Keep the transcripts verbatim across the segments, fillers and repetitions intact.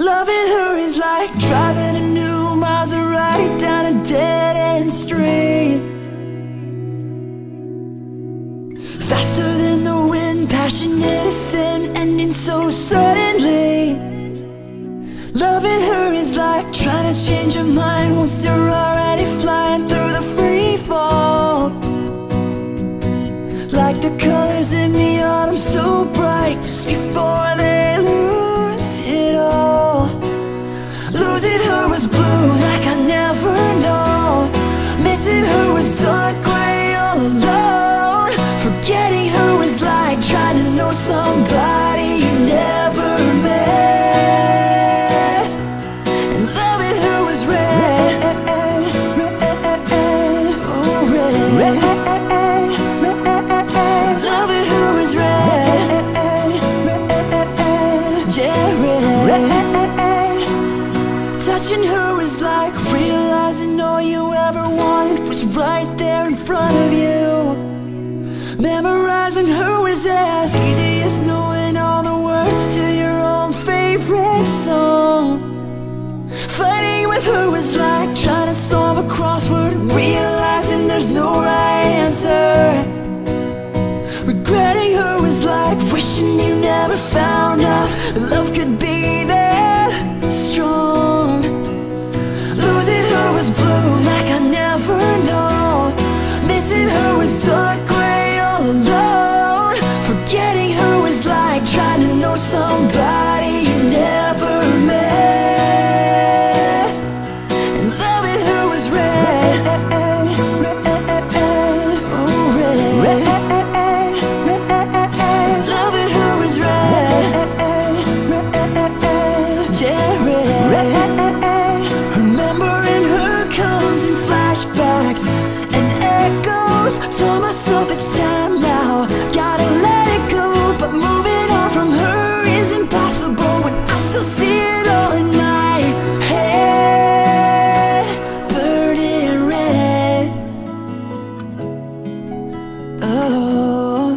Loving her is like driving a new Maserati down a dead-end street. Faster than the wind, passionate as sin, ending so suddenly. Loving her is like trying to change your mind once you're already flying through the free fall. Like the colors in the autumn, so bright before they lose it all. Losing her was blue like I never know. Missing her was dark gray all alone. Forgetting her was like trying to know somebody you never met. And loving her was red, oh red. Loving her was red, yeah red. Touching her was like realizing all you ever wanted was right there in front of you. Memorizing her was as easy as knowing all the words to your own favorite song. Fighting with her was like trying to solve a crossword and realizing there's no right answer. Regretting her was like wishing you never found out that love could be that strong. Losing her was blue like I never know. Missing her was dark gray all alone. Forgetting her was like trying to know somebody you never met. And loving her was red, oh red. Loving her was red, yeah red. Remembering her comes in flashbacks and echoes. Tell myself it's time now, gotta let it go. But moving on from her is impossible when I still see it all in my head, burning red. Oh,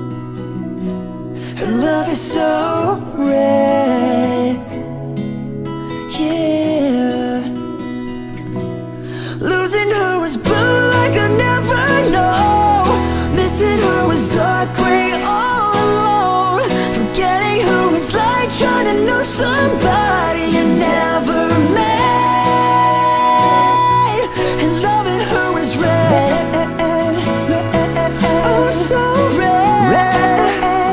her love is so red, yeah. Losing her was blue like I never know. Missing her was dark gray all alone. Forgetting her was like trying to know somebody you never met. And loving her was red, oh so red.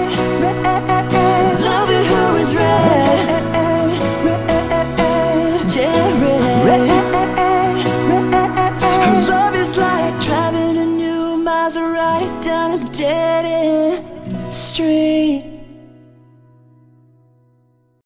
Loving her was red, yeah red. Her love is like driving a new Maserati down a dead-end street.